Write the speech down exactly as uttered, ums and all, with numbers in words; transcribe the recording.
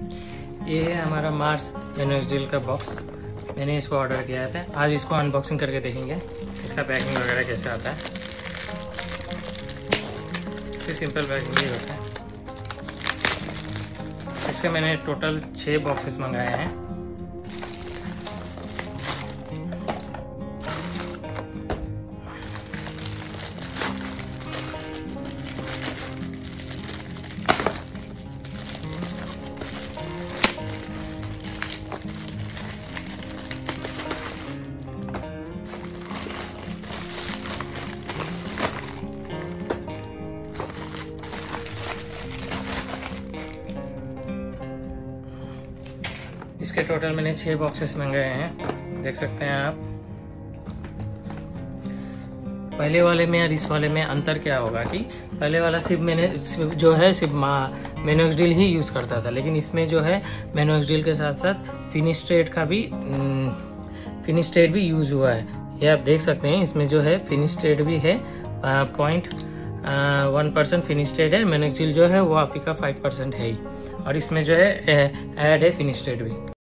ये है हमारा मार्स मेनोक्सिडिल का बॉक्स। मैंने इसको ऑर्डर किया था। आज इसको अनबॉक्सिंग करके देखेंगे इसका पैकिंग वगैरह कैसे आता है। इसकी सिंपल पैकिंग ही होता है। इसके मैंने टोटल छः बॉक्सेस मंगाए हैं। इसके टोटल मैंने छः बॉक्सेस मंगाए हैं, देख सकते हैं आप। पहले वाले में और इस वाले में अंतर क्या होगा कि पहले वाला सिर्फ मैंने जो है सिर्फ मेनोक्सिडिल ही यूज़ करता था, लेकिन इसमें जो है मेनोक्सिडिल के साथ साथ फिनिस्ट्रेट का भी फिनिस्ट्रेट भी यूज़ हुआ है। ये आप देख सकते हैं, इसमें जो है फिनिस्ट्रेट भी है, पॉइंट वन परसेंट फिनिस्ट्रेट है। मेनोक्सिडिल जो है वो आपका फाइव परसेंट है ही, और इसमें जो है ऐड है फिनिस्ट्रेट भी।